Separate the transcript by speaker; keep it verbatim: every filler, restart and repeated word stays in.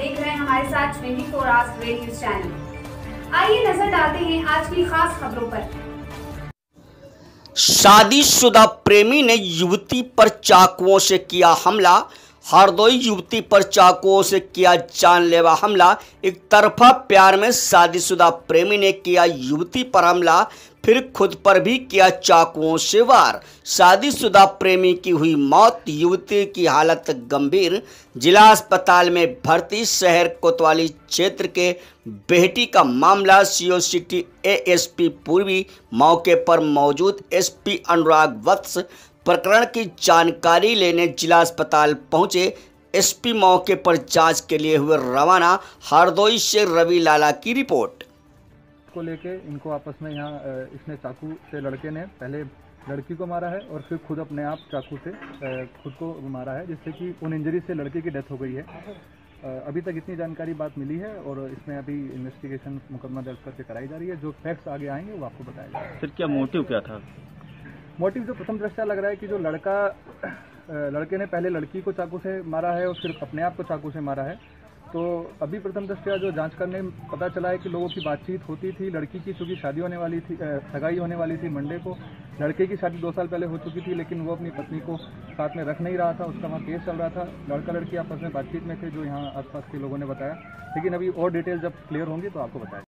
Speaker 1: देख रहे हैं हमारे साथ twenty four hours red news channel. आइए नजर डालते हैं आज की खास खबरों पर।
Speaker 2: शादीशुदा प्रेमी ने युवती पर चाकुओं से किया हमला। हरदोई युवती पर चाकुओं से किया जानलेवा हमला। एक तरफा प्यार में शादीशुदा प्रेमी ने किया युवती पर हमला, फिर खुद पर भी किया चाकुओं से वार। शादीशुदा प्रेमी की हुई मौत, युवती की हालत गंभीर। जिला अस्पताल में भर्ती। शहर कोतवाली क्षेत्र के बेहटी का मामला। सीओ सिटी एएसपी पूर्वी मौके पर मौजूद एसपी अनुराग वत्स प्रकरण की जानकारी लेने जिला अस्पताल पहुंचे। एसपी मौके पर जांच के लिए हुए रवाना। हरदोई से रवि लाला की रिपोर्ट।
Speaker 3: को लेके इनको आपस में यहाँ इसने चाकू से, लड़के ने पहले लड़की को मारा है और फिर खुद अपने आप चाकू से खुद को मारा है, जिससे कि उन इंजरी से लड़के की डेथ हो गई है। अभी तक इतनी जानकारी बात मिली है और इसमें अभी इन्वेस्टिगेशन मुकदमा दर्ज करके कराई जा रही है। जो फैक्ट्स आगे आएंगे वो आपको बताया जाएगा।
Speaker 4: फिर क्या मोटिव क्या था?
Speaker 3: मोटिव जो प्रथम दृष्टया लग रहा है कि जो लड़का लड़के ने पहले लड़की को चाकू से मारा है और फिर अपने आप को चाकू से मारा है। तो अभी प्रथम दृष्टया जो जांच करने में पता चला है कि लोगों की बातचीत होती थी। लड़की की चूंकि शादी होने वाली थी, सगाई होने वाली थी मंडे को। लड़के की शादी दो साल पहले हो चुकी थी, लेकिन वो अपनी पत्नी को साथ में रख नहीं रहा था। उसका वहाँ केस चल रहा था। लड़का लड़की आपस में बातचीत में थे, जो यहाँ आसपास के लोगों ने बताया। लेकिन अभी और डिटेल जब क्लियर होंगी तो आपको बताया।